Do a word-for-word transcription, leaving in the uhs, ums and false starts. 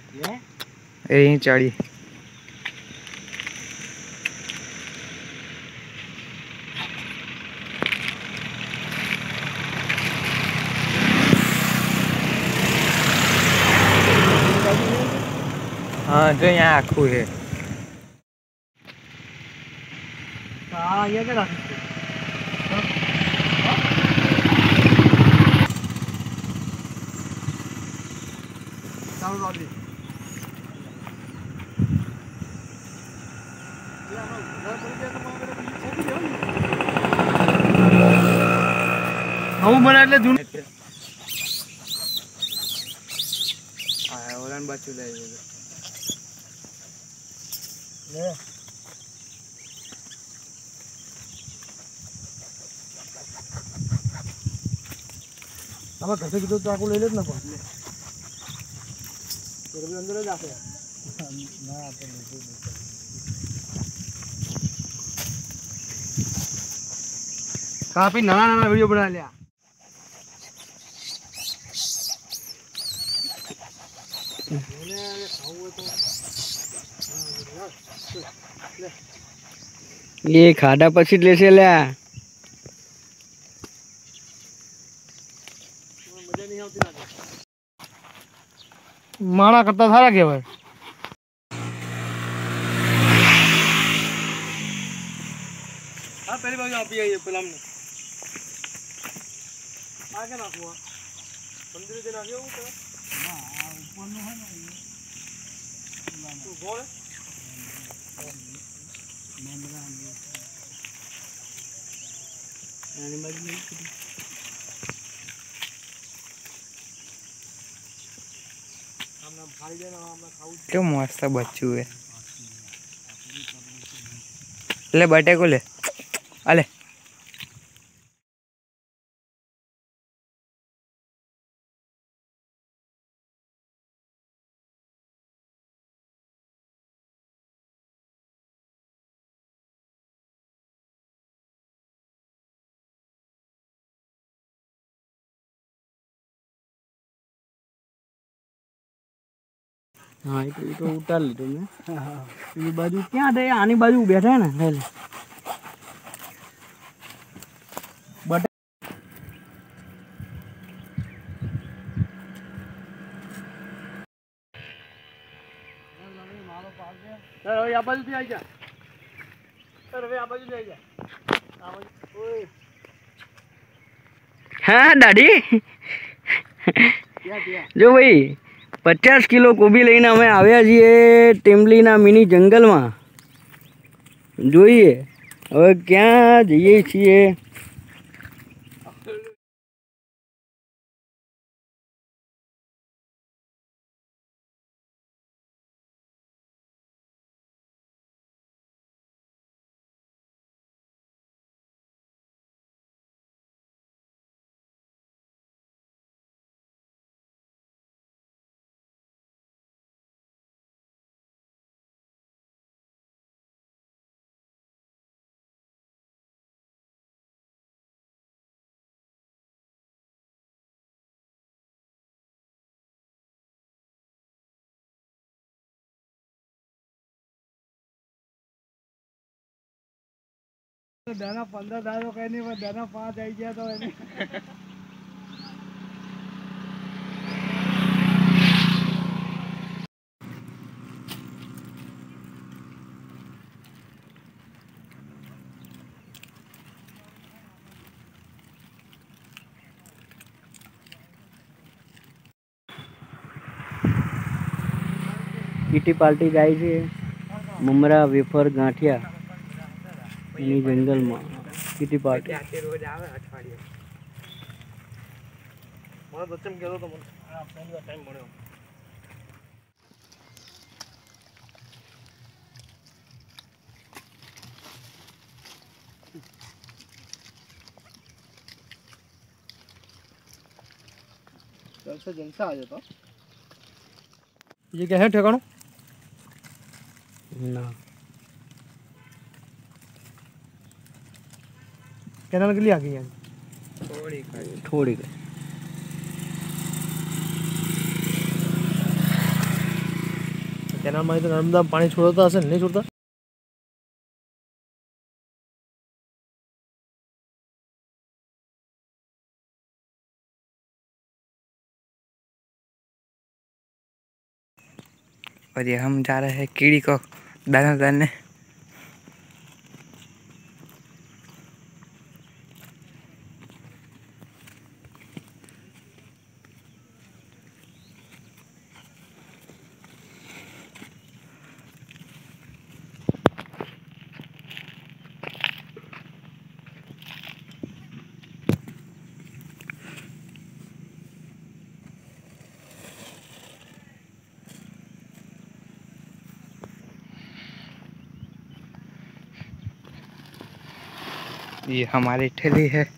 यहीं चढ़ी हाँ जो यहाँ आखू है हाँ ये क्या હું મને એટલે જૂન આ ઓલાન બાજુ લઈ લે આમાં ઘસે કીધું ચાકુ લઈ લે જ ને પણ અંદર જ આપે ના આપે કાપી નાના નાના વિડીયો બના લ્યા ये खाड़ा પછી જ લેશે લ્યા મજા નહીં આવતી લાગે માણા કરતા સારા કહેવાય હા પહેલી બાજુ આપી આવીએ પેલા અમને આ કે નાખવું મંદિરે જે નાખ્યું એવું કરે ના આ ઉપરનું હોય ને તું બોલે क्यों मस्त बच्चू है ले बटे को ले अले हाँ ये तो, ये तो उतार ली तुमने हाँ ये बाजू क्या थे आनी बाजू बैठा है ना पहले बट सर હવે આ બાજુથી આવી જા સર હવે આ બાજુથી આવી જા આ બાજુ ઓય हाँ दादी क्या क्या जो भाई पचास किलो कोबी लईने अमे आव्या छीए टेम्बलीना मिनी जंगल में जोईए हवे क्या जईए छीए दाना पंद्रह दाल तो कहने पर दाना पाँच आई गया तो एने किटी पार्टी जाए छे ममरा वेफर गांठिया एनी जंगल में किटी पार्टी रोज आवे अठवाडिये મને બચ્ચમ કહેતો તો મને આ પહેલી વાર ટાઈમ મળ્યો जलसा जलसा आ जाता ये क्या है ठिकाना ना कैनाल के लिए आ गई है थोड़ी थोड़ी કેનાલમાં તો નર્મદા પાણી છોડતા હશે ને, નહીં છોડતા? और ये हम जा रहे हैं कीड़ी को दाना डालने। ये हमारी ठेली है।